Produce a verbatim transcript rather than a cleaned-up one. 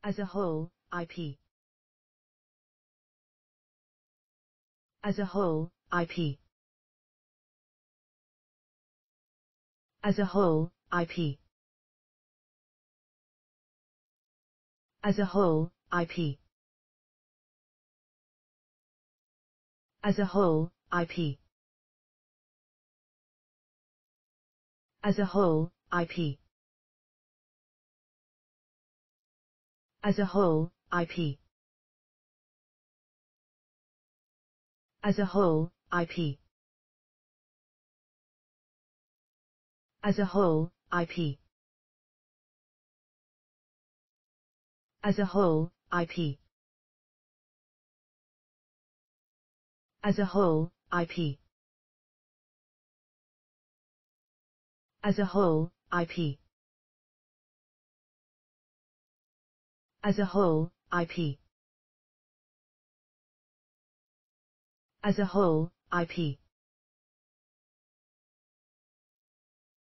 As a whole, I P. As a whole, I P. As a whole, I P. As a whole, I P. As a whole, I P. As a whole, I P. As a whole, I P. As a whole, I P. As a whole, I P. As a whole, I P. As a whole, I P. As a whole, I P. As a whole, I P. As a whole, I P.